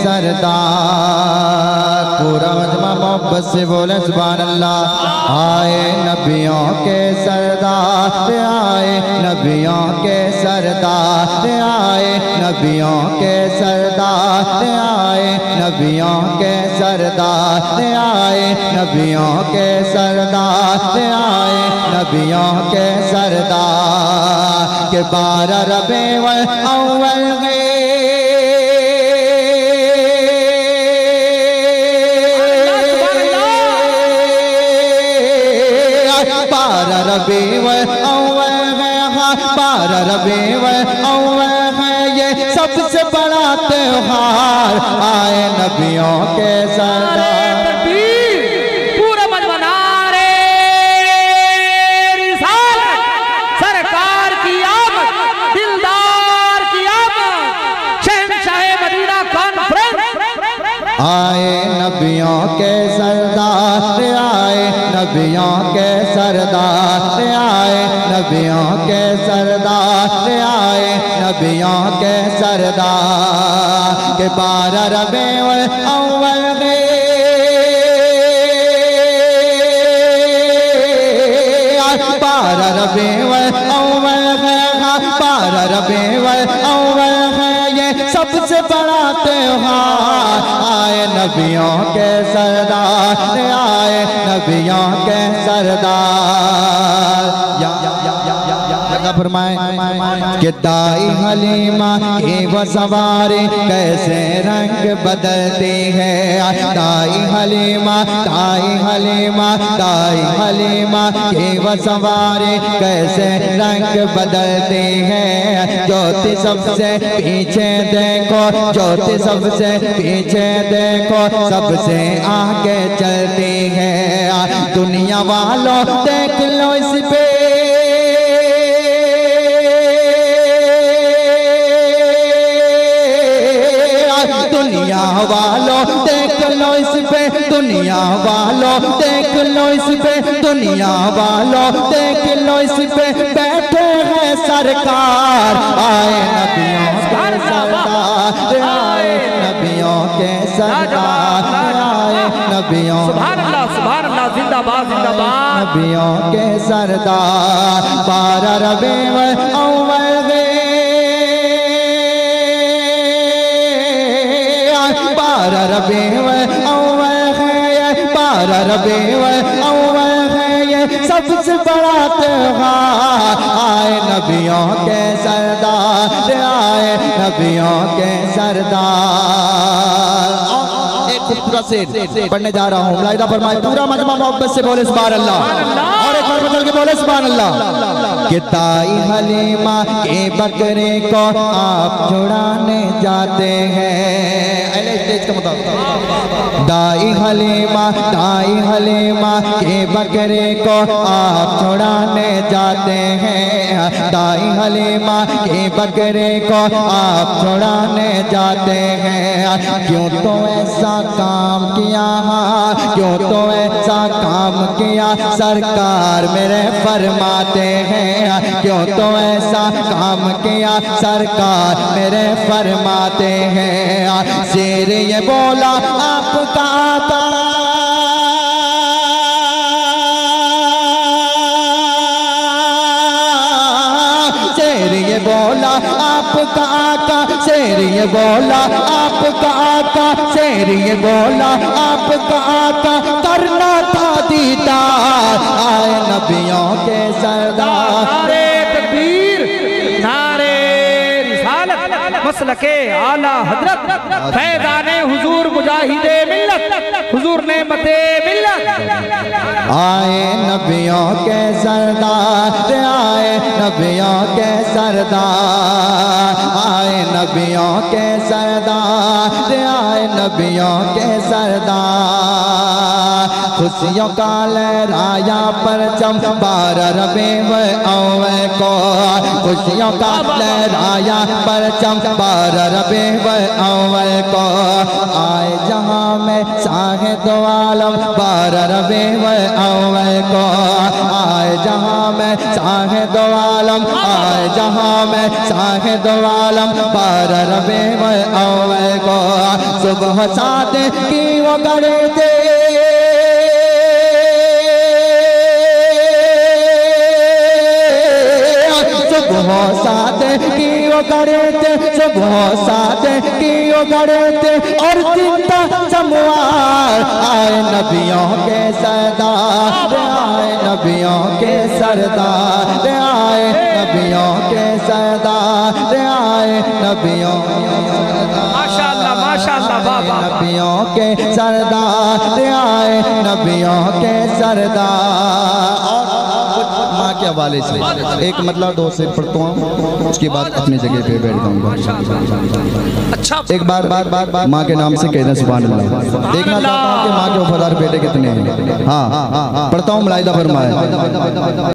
सरदार। पूरा मजमा मोहब्बत से बोले सुभान अल्लाह। आए नबियों के सरदार, आए नबियों के सरदार, आए नबियों के सरदार, आए नबियों के सरदार, आए नबियों के सरदार, आए नबियों के सरदार के 12 रबीउल अव्वल गए 12 रबीउल अव्वल गया 12 रबीउल अव्वल है ये सबसे बड़ा त्योहार। आए नबियों के सरदार। आए नबियों के सरदार, आए नबियों के सरदार, आए नबियों के सरदार, आए नबियों के सरदार के 12 रबीउल अव्वल गए 12 रबीउल अव्वल गया 12 रबीउल अव्वल है ये सबसे बड़ा त्योहार। आए नबियों के सरदार, आए नबियों के सरदार। फरमाए कि दाई हलीमा की वो सवारी कैसे रंग बदलती है। दाई हलीमा, दाई हलीमा, दाई हलीमा की वो सवारी कैसे रंग बदलती है। ज्योति सबसे पीछे देखो, ज्योति सबसे पीछे देखो, सबसे आगे चलती है। दुनिया वालों देख लो इस पे दुनिया वालों देख लो इस पे, दुनिया वालों देख लो इस पे, दुनिया वालों देख लो इस पे बैठे हैं सरकार। आए नबियों के सरदार, आए नबियों के सरदार, आए नबियों सुभान अल्लाह जिंदाबाद जिंदाबाद नबियों के सरदार। 12 रबीउल अव्वल गए 12 रबीउल अव्वल है 12 रबीउल अव्वल है ये सबसे बड़ा त्योहार। आए नबियों के सरदार, आए नबियों के सरदार। एक खूबसूरत से पढ़ने जा रहा हूँ। मुलाहिदा फरमाए पूरा मजमा मोहब्बत से बोले सुभान अल्लाह और एक बार बदल के बोले सुभान अल्लाह। कि दाई हलीमा के बकरे को आप छुड़ाने जाते हैं। दाई हलीमा के बकरे को आप छुड़ाने जाते हैं। दाई हलीमा के बकरे को आप छुड़ाने जाते हैं। क्यों तो ऐसा काम किया, क्यों तो ऐसा काम किया सरकार मेरे फरमाते हैं। क्यों तो ऐसा काम किया सरकार मेरे फरमाते हैं। शेर ये बोला आपका आता शेर ये बोला आपका आका, शेर ये बोला आपका आका, शेर ये बोला आपका आका करना था दीदार। आए नबियों के सरदार। नारे तकबीर, नारे रिसालत, मसलके आला हजरत, फैज़ाने हुजूर मुजाहिदे मिल्लत, हुजूर नेमते मिल्लत। आए नबियों के सरदार, आए नबियों के सरदार, आए नबियों के सरदार, आए नबियों के सरदार। खुशियों का लहराया परचम 12 रबीउल अव्वल को, खुशियों का लहराया परचम 12 रबीउल अव्वल को। आए जहां में शाहिद आलम 12 रबीउल अव्वल को, आए जहां में शाहिद आलम, आए जहां में शाहिद आलम 12 रबीउल अव्वल को। सुबह सादे की वो करे थे, सुबह सादे की वो करे थे, सुबह सादे की वो करे थे और चिंता जमवार। आए नबियों के सरदार, आए नबियों के सरदार, आए नबियों के सरदार, आए नबियों माशाअल्लाह माशाअल्लाह बाबा, नबियों के सरदार, आए नबियों के सरदार। माँ के हवाले से एक मतलब 2 शेर पढ़ता हूँ, उसके बाद अपनी जगह पे बैठ जाऊंगा। अच्छा एक बार माँ के नाम से कहना सुभान अल्लाह। देखना चाहता हूँ कि माँ के वफादार बेटे कितने हैं। हाँ पढ़ता हूँ, मुलाहिदा फरमाए।